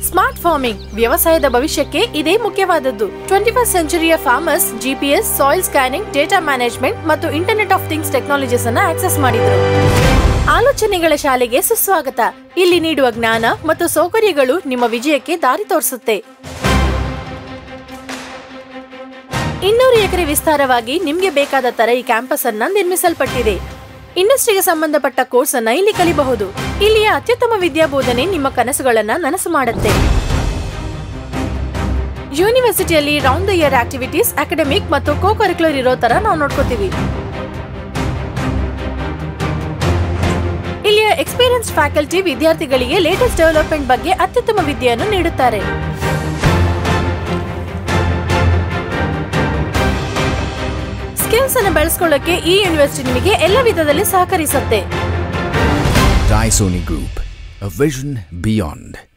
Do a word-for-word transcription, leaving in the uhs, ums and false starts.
Smart farming ವ್ಯವಸಾಯದ ಭವಿಷ್ಯಕ್ಕೆ ಇದೇ ಮುಖ್ಯವಾದದ್ದು. ಟ್ವೆಂಟಿ ಫಸ್ಟ್ ಸೆಂಚುರಿಯ farmers GPS, soil scanning, data management ಮತ್ತು ಇಂಟರ್ನೆಟ್ ಆಫ್ ಥಿಂಗ್ಸ್ ಟೆಕ್ನಾಲಜೀಸ್ ಅನ್ನ ಆಕ್ಸೆಸ್ ಮಾಡಿದ್ರು. ಆಲೋಚನೆಗಳ ಶಾಲೆಗೆ ಸುಸ್ವಾಗತ. ಇಲ್ಲಿ ನೀಡುವ ಜ್ಞಾನ ಮತ್ತು ಸೌಕರ್ಯಗಳು ನಿಮ್ಮ ವಿಜಯಕ್ಕೆ ದಾರಿ ತೋರಿಸುತ್ತೆ. ಇನ್ನೂರು ಎಕರೆ ವಿಸ್ತಾರವಾಗಿ ನಿಮ್ಗೆ ಬೇಕಾದ ತರ ಈ ಕ್ಯಾಂಪಸ್ ಅನ್ನ ನಿರ್ಮಿಸಲ್ಪಟ್ಟಿದೆ. ಇಂಡಸ್ಟ್ರಿಗೆ ಸಂಬಂಧಪಟ್ಟ ಕೋರ್ಸ್ ಅನ್ನ ಇಲ್ಲಿ ಕಲಿಬಹುದು. ಇಲ್ಲಿಯ ಅತ್ಯುತ್ತಮ ವಿದ್ಯಾಬೋಧನೆ ನಿಮ್ಮ ಕನಸುಗಳನ್ನ ನನಸು ಮಾಡುತ್ತೆ. ಯೂನಿವರ್ಸಿಟಿಯಲ್ಲಿ round the year activities, academic ಮತ್ತು ಕೋ ಕರಿಕ್ಯುಲರ್ ಇರೋ ತರ ನಾವು ನೋಡ್ಕೋತೀವಿ. ಇಲ್ಲಿಯ ಎಕ್ಸ್ಪೀರಿಯನ್ಸ್ಡ್ ಫ್ಯಾಕಲ್ಟಿ ವಿದ್ಯಾರ್ಥಿಗಳಿಗೆ ಲೇಟೆಸ್ಟ್ ಡೆವಲಪ್ಮೆಂಟ್ ಬಗ್ಗೆ ಅತ್ಯುತ್ತಮ ವಿದ್ಯೆಯನ್ನು ನೀಡುತ್ತಾರೆ. ಸ್ಕಿಲ್ಸ್ ಅನ್ನು ಬೆಳೆಸಿಕೊಳ್ಳಕ್ಕೆ ಈ ಯೂನಿವರ್ಸಿಟಿ ನಿಮಗೆ ಎಲ್ಲ ವಿಧದಲ್ಲಿ ಸಹಕರಿಸುತ್ತೆ. Raisoni Group, a vision beyond.